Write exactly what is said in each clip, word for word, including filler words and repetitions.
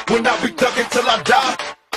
When I be thuggin' till I die.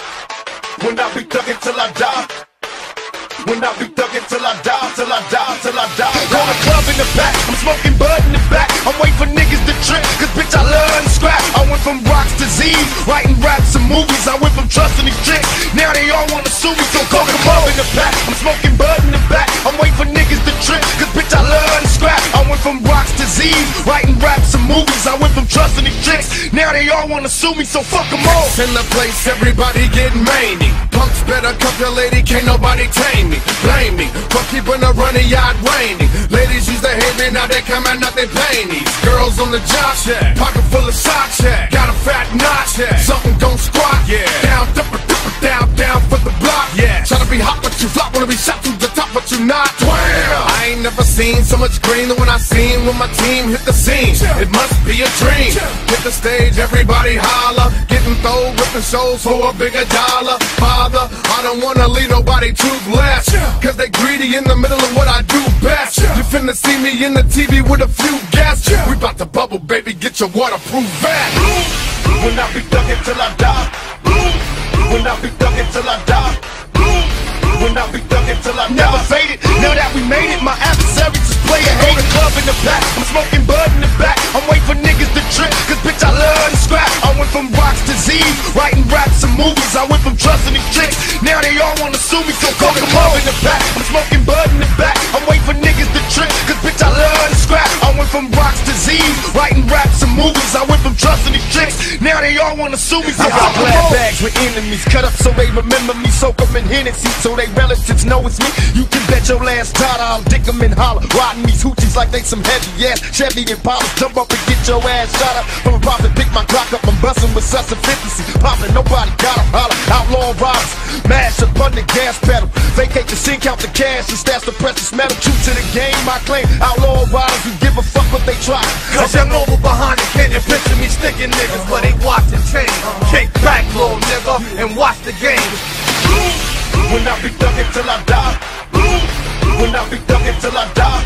When I be thuggin' till I die. When I be thuggin' till I die, till I die, till I die. Call the club in the back, I'm smoking bud in the back. I'm waiting for niggas to trip, cause bitch I love to scrap. I went from rocks to Z's, writing raps and movies. I went from trusting these chicks, now they all wanna sue me. So call the club in the back, I'm smoking bud in the back. I'm waiting for niggas to trip, cause bitch I love to scrap. I went from rocks to Z's, writing raps and movies. I went from trusting these chicks, now they all wanna sue me. So fuck them all. In the place, everybody getting manny. Punks better cuff your lady, can't nobody tame me. Blame me for keeping a running yard raining. Ladies used to hate me, now they come out, not they panties. Girls on the job, yeah. Pocket full of socks, yeah. Got a fat notch, yeah. Something don't squat, yeah. Down, dipper, dipper, down, down for the block, yeah. Try to be hot, but you flop. Wanna be shot to the top, but you not. Damn. I ain't never seen so much green than when I seen when my team hit the scene. It must be a dream. Hit the stage, everybody holler. Getting throw, ripping shows for a bigger dollar. Father, I don't wanna leave nobody toothless, cause they greedy in the middle of what I do best. You finna see me in the T V with a few guests. We bout to bubble, baby, get your waterproof vest. When I be thuggin' till I die. When I be thuggin' till I die. When I be thuggin' till I never faded. Now that we made it, my adversaries just play a hate. The club in the back, I'm smoking bud in the back. I'm waiting for niggas to trip, cause bitch I love to scrap. I went from rocks to Z's, writing raps and movies. I went from trusting these chicks, now they all wanna sue me. So call the club in the back, I'm smoking bud in the back. I'm waiting for niggas to trip, cause bitch I love to scrap. I went from rocks to Z's, writing raps and movies. I went from trusting these chicks, now they all wanna sue me. So I got black bags with enemies, cut up so they remember me. Soak them in Hennessy so they relatives know it's me. You can bet your last dollar I'll dick them and holler. Riding these hoochies like they some heavy ass Chevy Impalas. Jump up and get your ass shot up from a profit. Pick my Glock up, I'm bustin' with such efficiency. Poppin', nobody got 'em, holler. Outlaw riders, mash up on the gas pedal. Vacate the scene, count the cash and stash the precious metal. True to the game, I claim. Outlaw riders who give a fuck what they try. Cause young over behind it, can you picture me sticking niggas, but they watching change. Kick back, little nigga, and watch the game. When I be thuggin' till I die. When I be thuggin' till I die.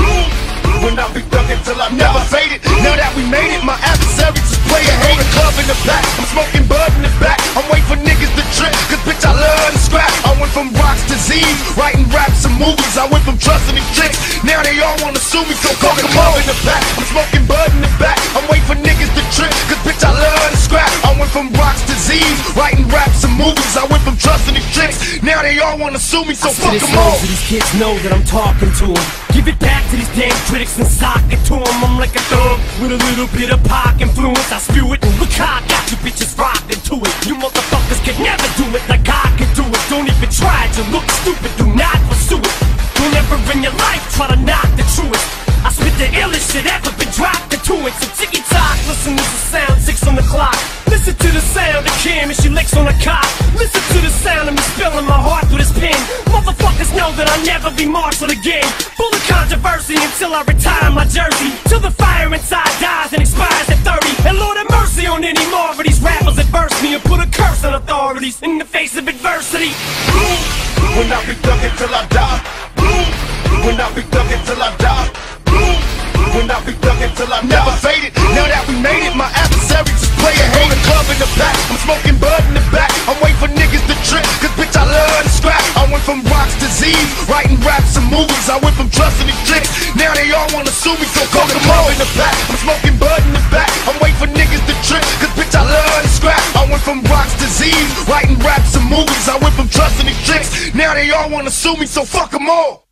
When I be thuggin' till I never faded. Now that we made it, my adversaries just play a hate. The club in the back, I'm smoking bud in the back. I'm waiting for niggas to trip, cause bitch I love to scrap. I went from rocks to Z's, writing raps and movies. I went from trusting these chicks, now they all wanna sue me. So call the club in the back, I'm smoking bud in the back. I'm waiting for niggas to trip, cause bitch I love to scrap. I went from rocks to Z's, writing raps and movies. I went from trusting these chicks, now they all wanna sue me. So fuck them all. So these kids know that I'm talking to them. Give it back to these damn critics and sock it to them. I'm like a thug with a little bit of pop influence. I spew it and look how I got you bitches rocked into it. You motherfuckers can never do it like I can do it. Don't even try to look stupid, do not pursue it. Don't ever in your life try to knock the truest. I spit the illest shit ever been dropped into it. So ticky tock, listen to the sound, six on the clock. Listen to the sound of Kim and she licks on the cock. Listen to the sound of me spilling my heart through this pen. Motherfuckers know that I'll never be marshalled again. Full of controversy until I retire my jersey. Till the fire inside dies and expires at thirty. And Lord have mercy on any more of these rappers that verse me and put a curse on authorities in the face of adversity. When I be thuggin' till I die. When I be thuggin' till I die. When I be thuggin' till I never faded. Now that we made it, my adversaries just play a hate. The club in the back, I'm smoking bud in the back. I'm waiting for niggas to trip, cause bitch I love to scrap. I went from rocks to Z's, writing raps and movies. I went from trusting these chicks, now they all wanna sue me. So call the club in the back, I'm smoking bud in the back. I'm waiting for niggas to trip, cause bitch I love to scrap. I went from rocks to Z's, writing raps and movies. I went from trusting these chicks, now they all wanna sue me. So fuck them all.